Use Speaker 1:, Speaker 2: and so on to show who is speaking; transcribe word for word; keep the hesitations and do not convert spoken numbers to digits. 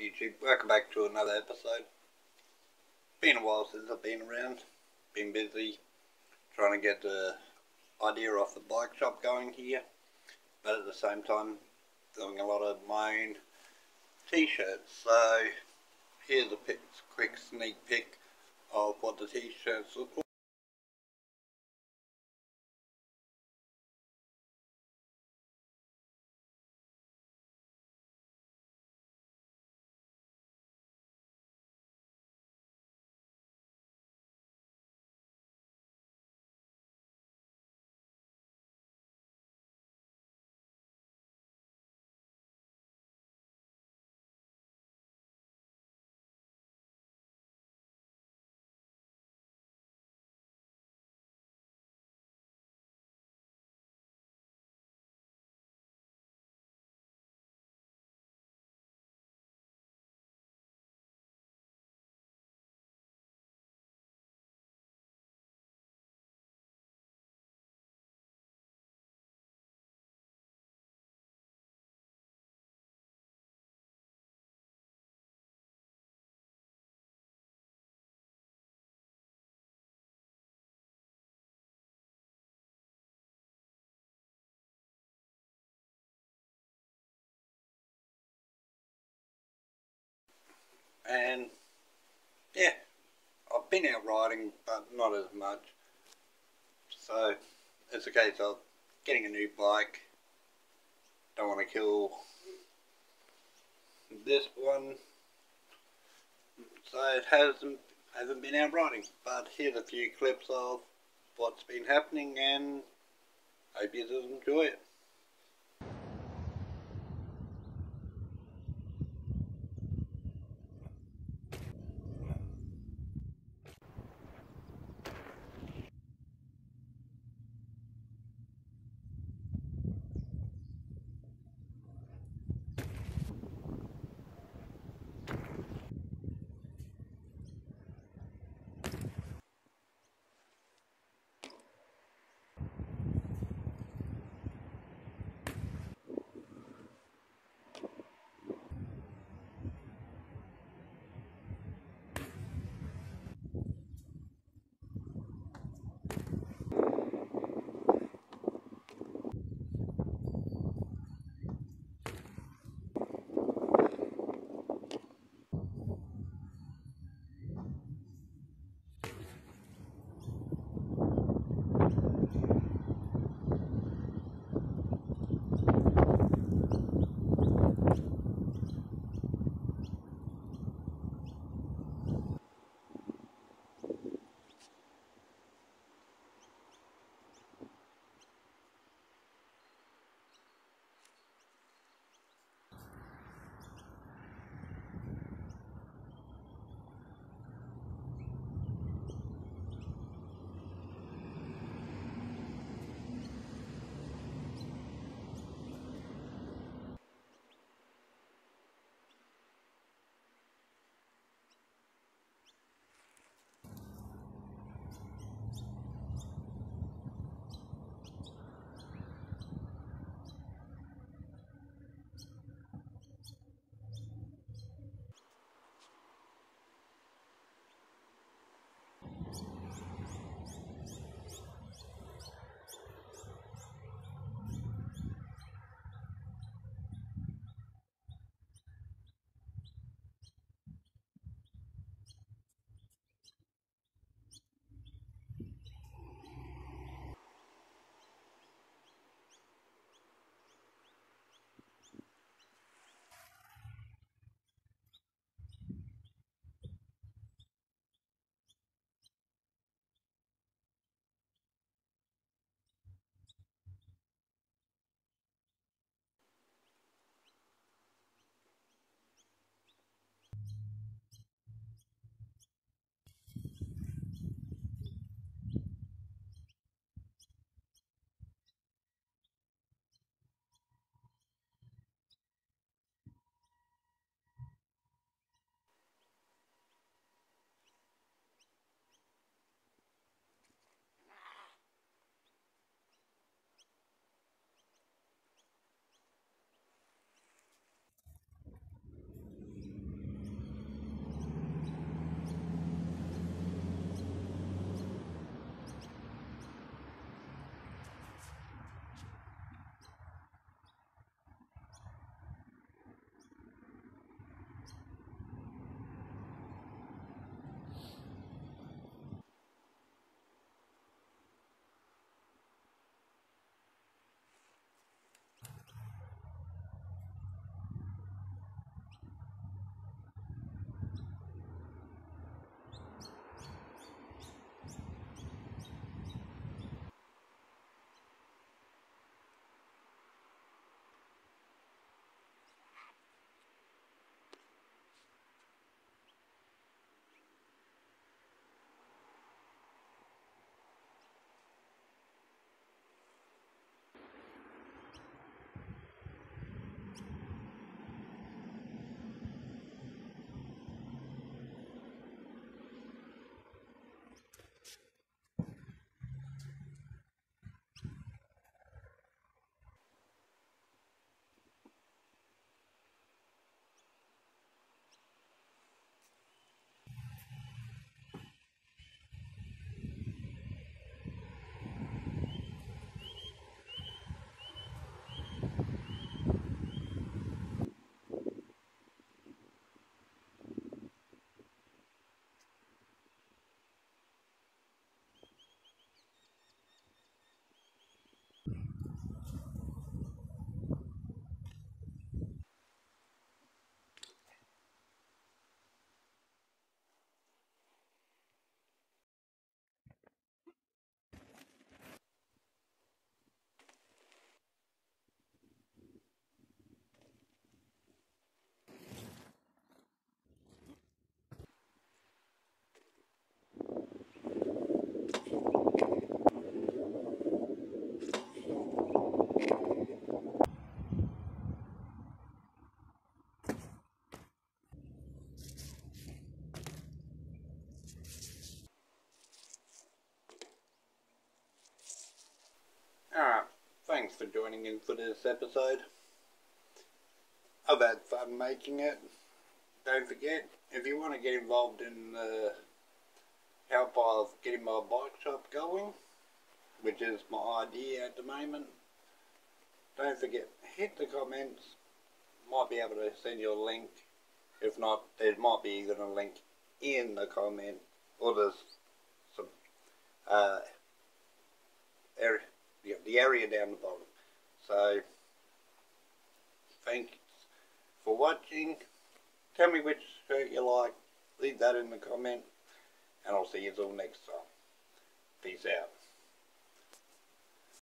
Speaker 1: YouTube? Welcome back to another episode. Been a while since I've been around. Been busy trying to get the idea off the bike shop going here, but at the same time doing a lot of my own t-shirts. So here's a quick sneak peek of what the t-shirts look like. And yeah, I've been out riding, but not as much. So it's a case of getting a new bike. Don't want to kill this one, so it hasn't hasn't been out riding. But here's a few clips of what's been happening, and hope you enjoy it. for joining in for this episode. I've had fun making it. Don't forget, if you want to get involved in the help of getting my bike shop going, which is my idea at the moment, don't forget, hit the comments. Might be able to send you a link. If not, there might be even a link in the comment, or there's some uh, area, yeah, the area down the bottom. So, thanks for watching. Tell me which shirt you like. Leave that in the comment, and I'll see you all next time.